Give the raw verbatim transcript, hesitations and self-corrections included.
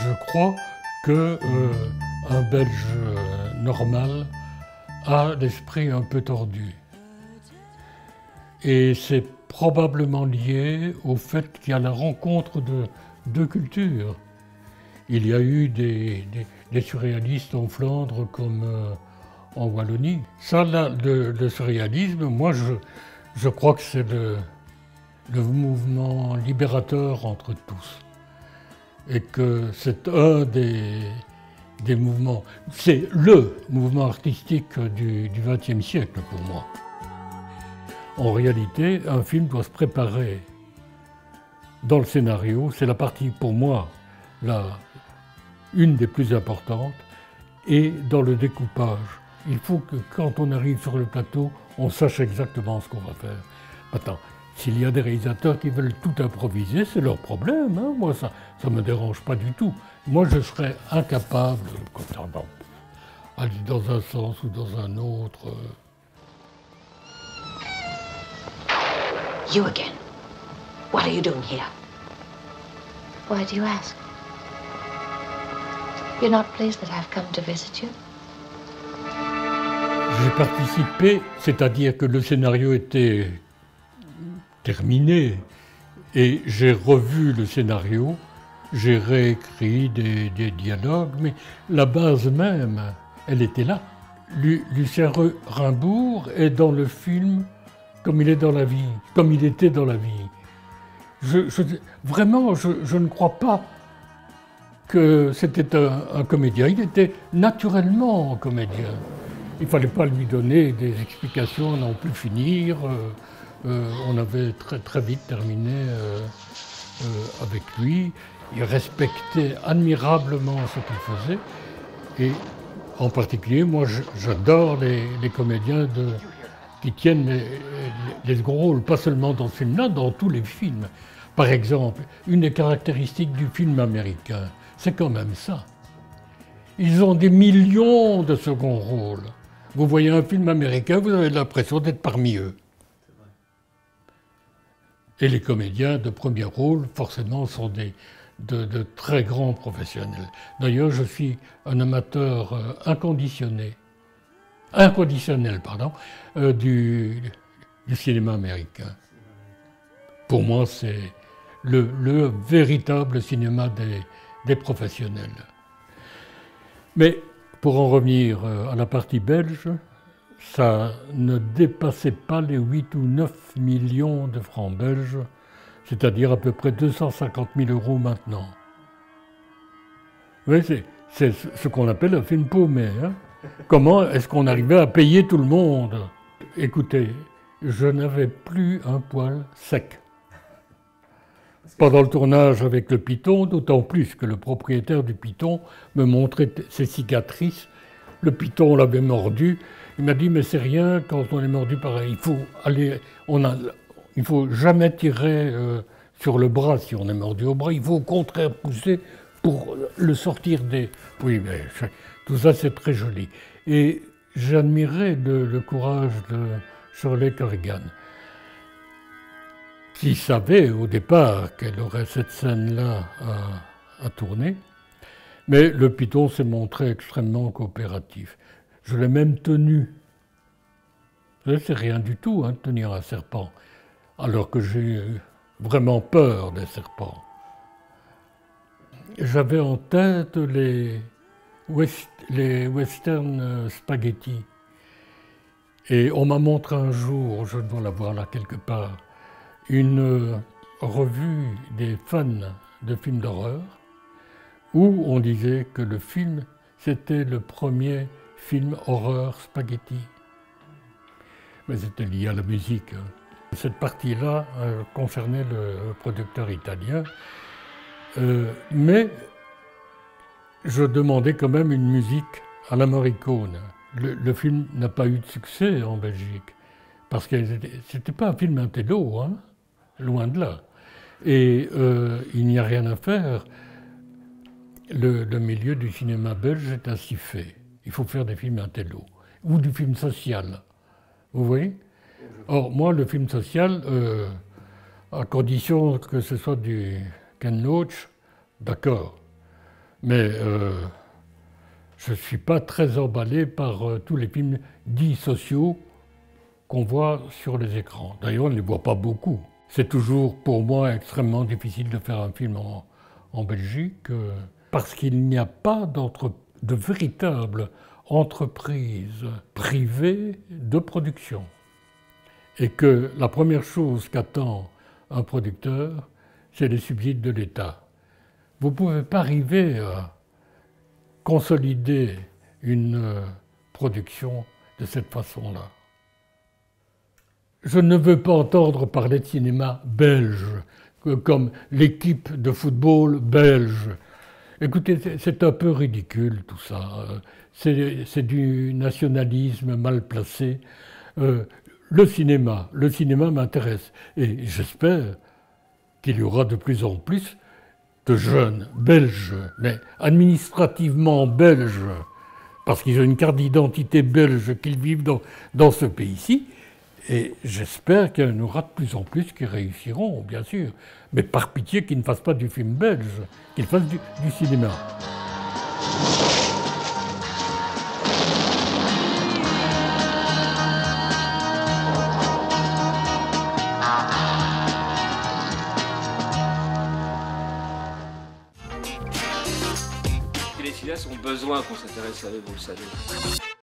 je crois que euh, un Belge euh, normal a l'esprit un peu tordu. Et c'est probablement lié au fait qu'il y a la rencontre de deux cultures. Il y a eu des, des, des surréalistes en Flandre comme euh, en Wallonie. Ça, là, le, le surréalisme, moi, je, je crois que c'est le, le mouvement libérateur entre tous. Et que c'est un des, des mouvements, c'est le mouvement artistique du vingtième siècle pour moi. En réalité, un film doit se préparer dans le scénario. C'est la partie, pour moi, la, une des plus importantes. Et dans le découpage, il faut que quand on arrive sur le plateau, on sache exactement ce qu'on va faire. Maintenant, s'il y a des réalisateurs qui veulent tout improviser, c'est leur problème. Hein. Moi, ça ne me dérange pas du tout. Moi, je serais incapable, comme aller dans un sens ou dans un autre. You again. What are you doing here? Why do you ask? You're not pleased that I've come to visit you? J'ai participé, c'est-à-dire que le scénario était terminé et j'ai revu le scénario, j'ai réécrit des, des dialogues, mais la base même, elle était là. Lu, Lucien Rimbourg est dans le film comme il est dans la vie, comme il était dans la vie. Je, je, vraiment, je, je ne crois pas que c'était un, un comédien. Il était naturellement un comédien. Il ne fallait pas lui donner des explications à n'en plus finir. Euh, euh, on avait très, très vite terminé euh, euh, avec lui. Il respectait admirablement ce qu'il faisait. Et en particulier, moi, j'adore les, les comédiens de... qui tiennent les, les, les gros rôles, pas seulement dans ce film-là, dans tous les films. Par exemple, une des caractéristiques du film américain, c'est quand même ça. Ils ont des millions de second rôles. Vous voyez un film américain, vous avez l'impression d'être parmi eux. Et les comédiens de premier rôle, forcément, sont des, de, de très grands professionnels. D'ailleurs, je suis un amateur euh, inconditionné inconditionnel pardon, euh, du, du cinéma américain. Pour moi, c'est le, le véritable cinéma des, des professionnels. Mais pour en revenir à la partie belge, ça ne dépassait pas les huit ou neuf millions de francs belges, c'est-à-dire à peu près deux cent cinquante mille euros maintenant. Oui, c'est ce qu'on appelle un film paumé. Hein. Comment est-ce qu'on arrivait à payer tout le monde? Écoutez, je n'avais plus un poil sec. Pendant le tournage avec le Python, d'autant plus que le propriétaire du Python me montrait ses cicatrices. Le Python l'avait mordu. Il m'a dit, mais c'est rien quand on est mordu pareil. Il faut aller, on a, il faut jamais tirer euh, sur le bras si on est mordu au bras. Il faut au contraire pousser pour le sortir des... Oui, mais tout ça, c'est très joli. Et j'admirais le, le courage de Shirley Corrigan, qui savait au départ qu'elle aurait cette scène-là à, à tourner. Mais le Python s'est montré extrêmement coopératif. Je l'ai même tenu. C'est rien du tout, hein, de tenir un serpent, alors que j'ai vraiment peur des serpents. J'avais en tête les, west, les western spaghetti. Et on m'a montré un jour, je dois l'avoir là quelque part, une revue des fans de films d'horreur, où on disait que le film, c'était le premier film horreur spaghetti. Mais c'était lié à la musique. Cette partie-là euh, concernait le producteur italien. Euh, mais je demandais quand même une musique à la Morricone. Le, le film n'a pas eu de succès en Belgique, parce que c'était pas un film intello, hein, loin de là. Et euh, il n'y a rien à faire. Le, le milieu du cinéma belge est ainsi fait. Il faut faire des films intello, ou du film social. Vous voyez? Or, moi, le film social, euh, à condition que ce soit du Ken Loach, d'accord. Mais euh, je ne suis pas très emballé par euh, tous les films dits sociaux qu'on voit sur les écrans. D'ailleurs, on ne les voit pas beaucoup. C'est toujours pour moi extrêmement difficile de faire un film en, en Belgique euh, parce qu'il n'y a pas de véritable entreprise privée de production. Et que la première chose qu'attend un producteur, c'est les subsides de l'État. Vous ne pouvez pas arriver à consolider une production de cette façon-là. Je ne veux pas entendre parler de cinéma belge, comme l'équipe de football belge. Écoutez, c'est un peu ridicule tout ça. C'est du nationalisme mal placé. Euh, le cinéma, le cinéma m'intéresse. Et j'espère qu'il y aura de plus en plus de jeunes belges, mais administrativement belges, parce qu'ils ont une carte d'identité belge, qu'ils vivent dans, dans ce pays-ci. Et j'espère qu'il y en aura de plus en plus qui réussiront, bien sûr. Mais par pitié qu'ils ne fassent pas du film belge, qu'ils fassent du, du cinéma. Les cinéastes ont besoin qu'on s'intéresse à eux, vous le savez.